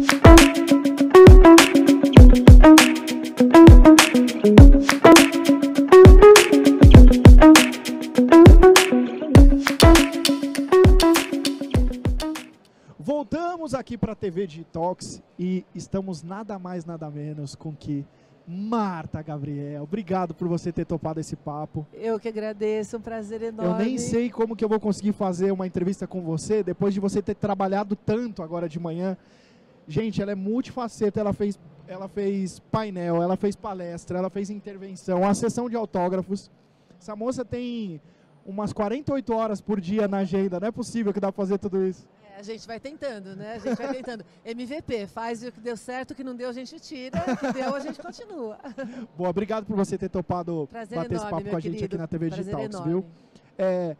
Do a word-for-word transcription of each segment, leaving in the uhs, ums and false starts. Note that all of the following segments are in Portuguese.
Voltamos aqui para a T V Digitalks e estamos nada mais, nada menos com que Marta Gabriel. Obrigado por você ter topado esse papo. Eu que agradeço, um prazer enorme. Eu nem sei como que eu vou conseguir fazer uma entrevista com você depois de você ter trabalhado tanto agora de manhã. Gente, ela é multifaceta, ela fez, ela fez painel, ela fez palestra, ela fez intervenção, a sessão de autógrafos. Essa moça tem umas quarenta e oito horas por dia na agenda, não é possível que dá para fazer tudo isso. A gente vai tentando, né? A gente vai tentando. M V P, faz o que deu certo, o que não deu a gente tira, o que deu a gente continua. Boa, obrigado por você ter topado Prazer bater enorme, esse papo com a gente querido. aqui na T V Prazer Digitalks, enorme. viu? É,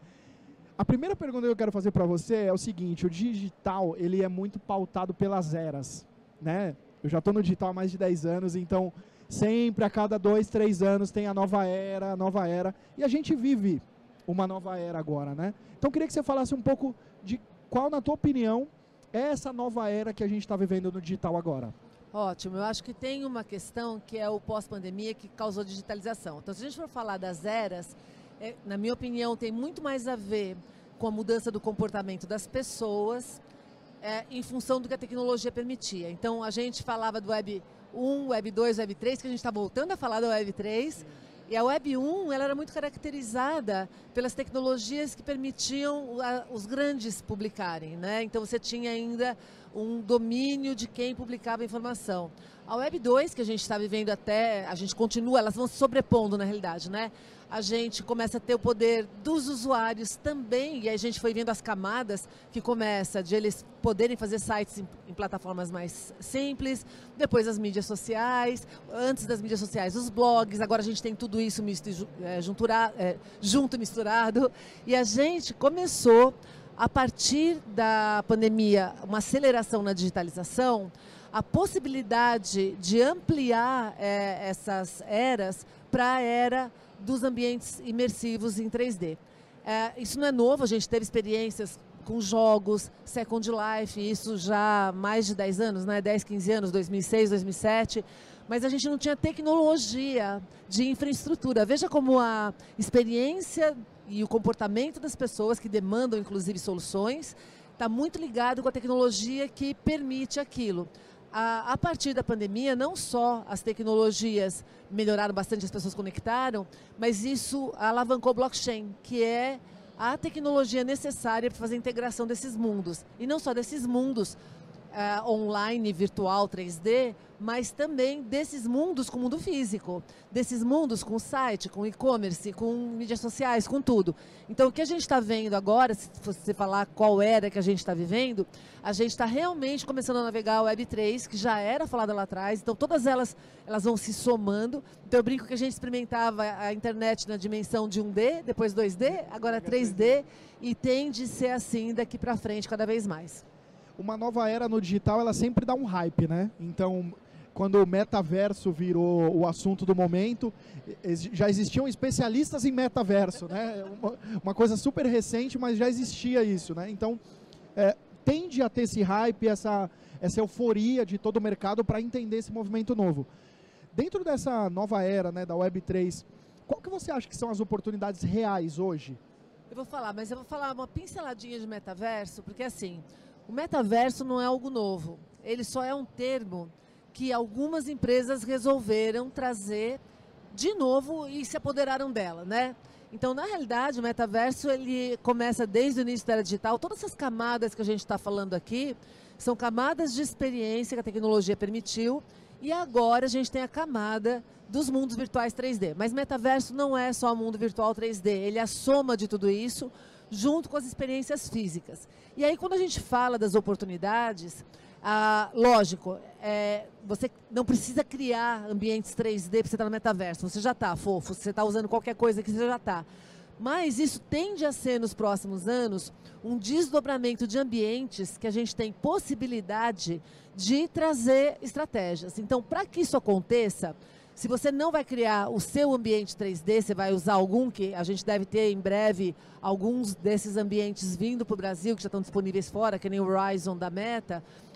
a primeira pergunta que eu quero fazer para você é o seguinte: o digital, ele é muito pautado pelas eras, né? Eu já estou no digital há mais de dez anos, então sempre a cada dois, três anos tem a nova era, a nova era, e a gente vive uma nova era agora, né? Então eu queria que você falasse um pouco de qual, na tua opinião, é essa nova era que a gente está vivendo no digital agora. Ótimo, eu acho que tem uma questão que é o pós-pandemia que causou digitalização. Então, se a gente for falar das eras, é, na minha opinião, tem muito mais a ver com a mudança do comportamento das pessoas é, em função do que a tecnologia permitia. Então, a gente falava do Web um, Web dois, Web três, que a gente está voltando a falar da Web três. E a Web um, ela era muito caracterizada pelas tecnologias que permitiam a, os grandes publicarem, né? Então você tinha ainda um domínio de quem publicava a informação. A Web dois, que a gente está vivendo até, a gente continua, elas vão se sobrepondo na realidade, né? A gente começa a ter o poder dos usuários também, e aí a gente foi vendo as camadas que começa de eles poderem fazer sites em, em plataformas mais simples, depois as mídias sociais, antes das mídias sociais os blogs, agora a gente tem tudo isso misto, é, juntura, é, junto, misturado, e a gente começou, a partir da pandemia, uma aceleração na digitalização, a possibilidade de ampliar é, essas eras para a era dos ambientes imersivos em três D. É, isso não é novo, a gente teve experiências com jogos, Second Life, isso já há mais de dez anos, né? dez, quinze anos, dois mil e seis, dois mil e sete, mas a gente não tinha tecnologia de infraestrutura. Veja como a experiência e o comportamento das pessoas que demandam, inclusive, soluções, está muito ligado com a tecnologia que permite aquilo. A, a partir da pandemia, não só as tecnologias melhoraram bastante, as pessoas conectaram, mas isso alavancou o blockchain, que é a tecnologia necessária para fazer a integração desses mundos. E não só desses mundos uh, online, virtual, três D, mas também desses mundos com o mundo físico, desses mundos com site, com e-commerce, com mídias sociais, com tudo. Então, o que a gente está vendo agora, se você falar qual era que a gente está vivendo, a gente está realmente começando a navegar a Web três, que já era falada lá atrás, então todas elas, elas vão se somando. Então, eu brinco que a gente experimentava a internet na dimensão de um D, depois dois D, agora três D, e tende a ser assim daqui para frente cada vez mais. Uma nova era no digital, ela sempre dá um hype, né? Então, quando o metaverso virou o assunto do momento, já existiam especialistas em metaverso, né? Uma, uma coisa super recente, mas já existia isso, né? Então, é, tende a ter esse hype, essa, essa euforia de todo o mercado para entender esse movimento novo. Dentro dessa nova era, né, da Web três, qual que você acha que são as oportunidades reais hoje? Eu vou falar, mas eu vou falar uma pinceladinha de metaverso, porque assim, o metaverso não é algo novo. Ele só é um termo que algumas empresas resolveram trazer de novo e se apoderaram dela, né? Então, na realidade, o metaverso ele começa desde o início da era digital. Todas essas camadas que a gente está falando aqui são camadas de experiência que a tecnologia permitiu, e agora a gente tem a camada dos mundos virtuais três D. Mas metaverso não é só o mundo virtual três D, ele é a soma de tudo isso, junto com as experiências físicas. E aí, quando a gente fala das oportunidades, ah, lógico, é, você não precisa criar ambientes três D para você estar no metaverso, você já está, fofo, você está usando qualquer coisa que você já está. Mas isso tende a ser, nos próximos anos, um desdobramento de ambientes que a gente tem possibilidade de trazer estratégias. Então, para que isso aconteça, se você não vai criar o seu ambiente três D, você vai usar algum, que a gente deve ter em breve alguns desses ambientes vindo para o Brasil, que já estão disponíveis fora, que nem o Horizon da Meta,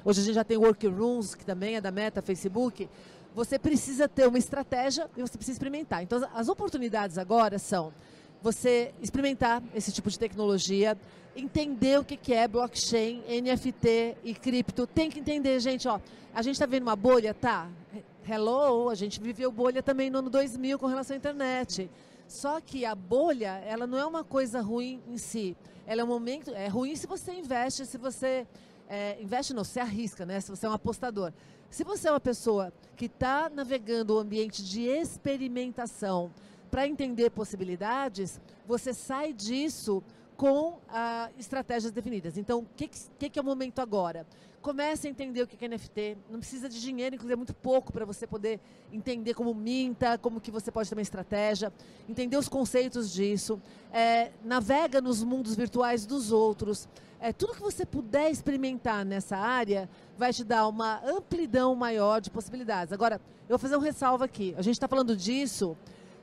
Hoje a gente já tem Workrooms, que também é da Meta, Facebook. Você precisa ter uma estratégia e você precisa experimentar. Então, as oportunidades agora são você experimentar esse tipo de tecnologia, entender o que que é blockchain, N F T e cripto. Tem que entender, gente, ó, a gente está vendo uma bolha, tá? Hello, a gente viveu bolha também no ano dois mil com relação à internet. Só que a bolha, ela não é uma coisa ruim em si. Ela é um momento, é ruim se você investe, se você é, investe não, se arrisca, né? Se você é um apostador. Se você é uma pessoa que está navegando o ambiente de experimentação para entender possibilidades, você sai disso com ah, estratégias definidas. Então, o que, que, que é o momento agora? Comece a entender o que é N F T, não precisa de dinheiro, inclusive é muito pouco para você poder entender como minta, como que você pode ter uma estratégia, entender os conceitos disso, é, navega nos mundos virtuais dos outros, é, tudo que você puder experimentar nessa área vai te dar uma amplidão maior de possibilidades. Agora, eu vou fazer um ressalvo aqui, a gente está falando disso,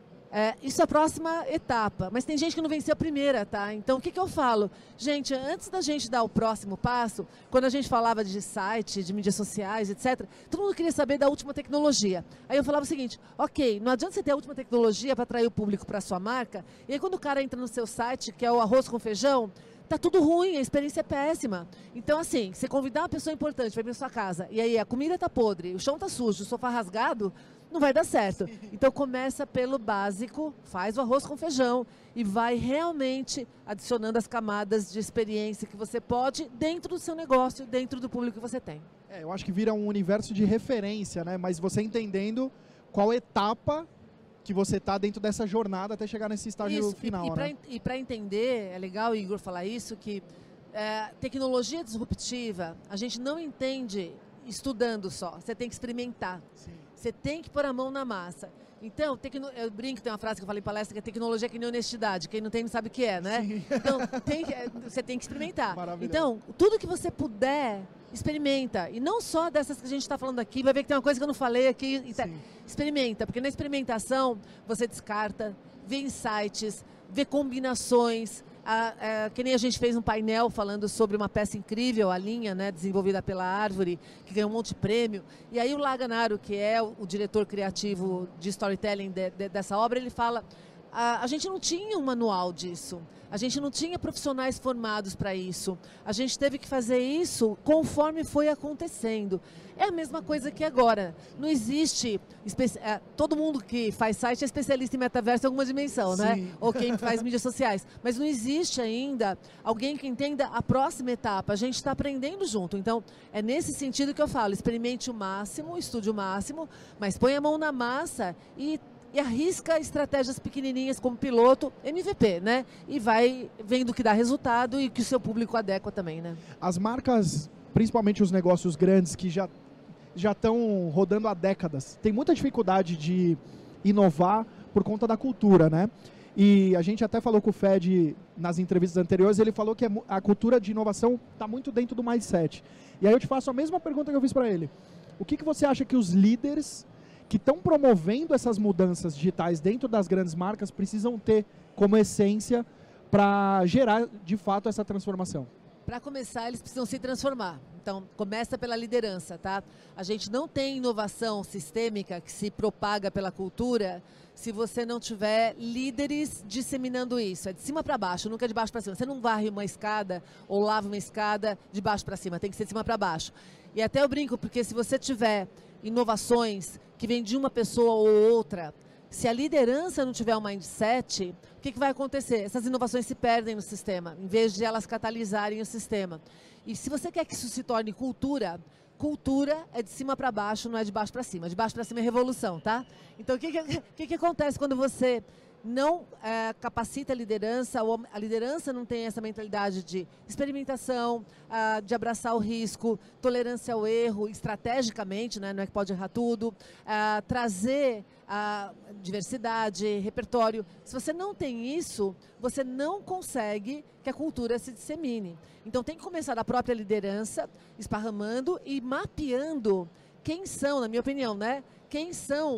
É, isso é a próxima etapa, mas tem gente que não venceu a primeira, tá? Então, o que, que eu falo? Gente, antes da gente dar o próximo passo, quando a gente falava de site, de mídias sociais, etcétera, todo mundo queria saber da última tecnologia. Aí eu falava o seguinte, ok, não adianta você ter a última tecnologia para atrair o público para a sua marca, e aí quando o cara entra no seu site, que é o arroz com feijão, tá tudo ruim, a experiência é péssima. Então, assim, você convidar uma pessoa importante para vir na sua casa, e aí a comida tá podre, o chão tá sujo, o sofá rasgado, não vai dar certo. Então começa pelo básico, faz o arroz com feijão e vai realmente adicionando as camadas de experiência que você pode dentro do seu negócio, dentro do público que você tem. É, eu acho que vira um universo de referência, né? Mas você entendendo qual etapa que você está dentro dessa jornada até chegar nesse estágio isso, final. E, e para né? entender, é legal o Igor falar isso, que é, tecnologia disruptiva, a gente não entende estudando só, você tem que experimentar. Sim. Você tem que pôr a mão na massa. Então, tecno... eu brinco, tem uma frase que eu falei em palestra, que é tecnologia que nem honestidade. Quem não tem não sabe o que é, né? Sim. Então, tem que... você tem que experimentar. Então, tudo que você puder, experimenta. E não só dessas que a gente está falando aqui, vai ver que tem uma coisa que eu não falei aqui. Tá... Experimenta, porque na experimentação você descarta, vê insights, vê combinações. A, a, que nem a gente fez um painel falando sobre uma peça incrível, a linha, né, desenvolvida pela Árvore, que ganhou um monte de prêmio. E aí o Laganaro, que é o, o diretor criativo de storytelling de, de, dessa obra, ele fala, a, a gente não tinha um manual disso, a gente não tinha profissionais formados para isso, a gente teve que fazer isso conforme foi acontecendo. É a mesma coisa que agora, não existe, é, todo mundo que faz site é especialista em metaverso em alguma dimensão, Sim. né? Ou quem faz mídias sociais, mas não existe ainda alguém que entenda a próxima etapa, a gente está aprendendo junto, então é nesse sentido que eu falo, experimente o máximo, estude o máximo, mas põe a mão na massa e e arrisca estratégias pequenininhas como piloto, M V P, né? E vai vendo o que dá resultado e que o seu público adequa também, né? As marcas, principalmente os negócios grandes que já já estão rodando há décadas, tem muita dificuldade de inovar por conta da cultura, né? E a gente até falou com o Fed nas entrevistas anteriores, ele falou que a cultura de inovação está muito dentro do mindset. E aí eu te faço a mesma pergunta que eu fiz para ele. O que, que você acha que os líderes que estão promovendo essas mudanças digitais dentro das grandes marcas precisam ter como essência para gerar, de fato, essa transformação? Para começar, eles precisam se transformar. Então, começa pela liderança, tá? A gente não tem inovação sistêmica que se propaga pela cultura se você não tiver líderes disseminando isso. É de cima para baixo, nunca de baixo para cima. Você não varre uma escada ou lava uma escada de baixo para cima, tem que ser de cima para baixo. E até eu brinco, porque se você tiver inovações que vêm de uma pessoa ou outra, se a liderança não tiver um mindset, o que, que vai acontecer? Essas inovações se perdem no sistema, em vez de elas catalisarem o sistema. E se você quer que isso se torne cultura, cultura é de cima para baixo, não é de baixo para cima. De baixo para cima é revolução, tá? Então, o que, que, que, que acontece quando você não é, capacita a liderança, ou a liderança não tem essa mentalidade de experimentação, ah, de abraçar o risco, tolerância ao erro, estrategicamente, né, não é que pode errar tudo, ah, trazer a diversidade, repertório. Se você não tem isso, você não consegue que a cultura se dissemine. Então tem que começar da própria liderança, esparramando e mapeando quem são, na minha opinião, né, quem são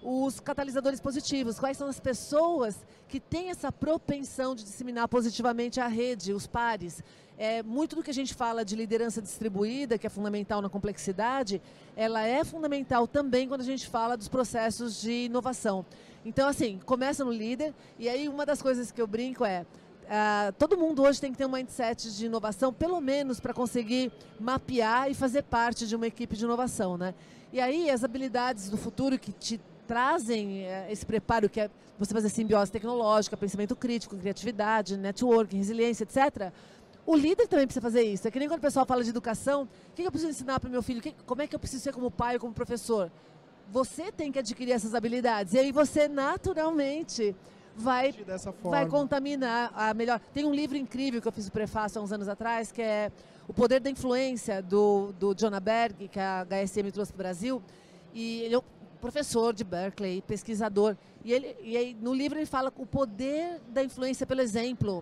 os catalisadores positivos, quais são as pessoas que têm essa propensão de disseminar positivamente a rede, os pares. É, muito do que a gente fala de liderança distribuída, que é fundamental na complexidade, ela é fundamental também quando a gente fala dos processos de inovação. Então, assim, começa no líder, e aí uma das coisas que eu brinco é, Uh, todo mundo hoje tem que ter um mindset de inovação, pelo menos para conseguir mapear e fazer parte de uma equipe de inovação, né? E aí as habilidades do futuro que te trazem uh, esse preparo, que é você fazer simbiose tecnológica, pensamento crítico, criatividade, networking, resiliência, etcétera. O líder também precisa fazer isso. É que nem quando o pessoal fala de educação, o que eu preciso ensinar para o meu filho? Que, como é que eu preciso ser como pai ou como professor? Você tem que adquirir essas habilidades. E aí você naturalmente vai, vai contaminar a melhor. Tem um livro incrível que eu fiz o prefácio há uns anos atrás, que é O Poder da Influência, do, do Jonah Berg, que a H S M trouxe para o Brasil. E ele é um professor de Berkeley, pesquisador. E, ele, e aí, no livro ele fala o poder da influência pelo exemplo.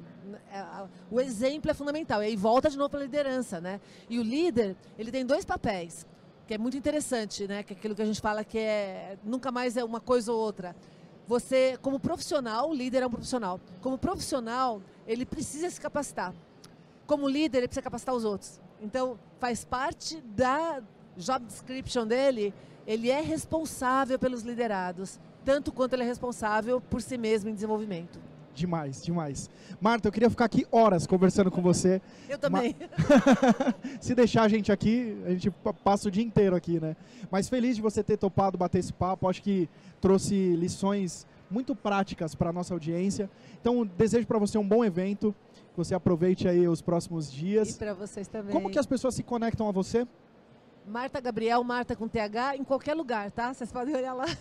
O exemplo é fundamental. E aí volta de novo para a liderança, né? E o líder, ele tem dois papéis, que é muito interessante, né? Que é aquilo que a gente fala que é nunca mais é uma coisa ou outra. Você, como profissional, o líder é um profissional. Como profissional, ele precisa se capacitar. Como líder, ele precisa capacitar os outros. Então, faz parte da job description dele, ele é responsável pelos liderados, tanto quanto ele é responsável por si mesmo em desenvolvimento. Demais, demais. Marta, eu queria ficar aqui horas conversando com você. Eu também. Ma... Se deixar a gente aqui, a gente passa o dia inteiro aqui, né? Mas feliz de você ter topado bater esse papo. Acho que trouxe lições muito práticas para a nossa audiência. Então, desejo para você um bom evento, que você aproveite aí os próximos dias. E para vocês também. Como que as pessoas se conectam a você? Marta Gabriel, Marta com T H, em qualquer lugar, tá? Vocês podem olhar lá.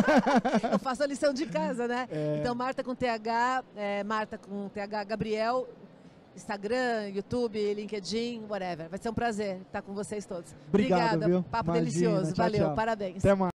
Eu faço a lição de casa, né? É... Então, Marta com T H, é, Marta com T H Gabriel, Instagram, YouTube, LinkedIn, whatever. Vai ser um prazer estar com vocês todos. Obrigado, Obrigada, viu? Papo Imagina, delicioso. tchau, Valeu, tchau. Parabéns. Até mais.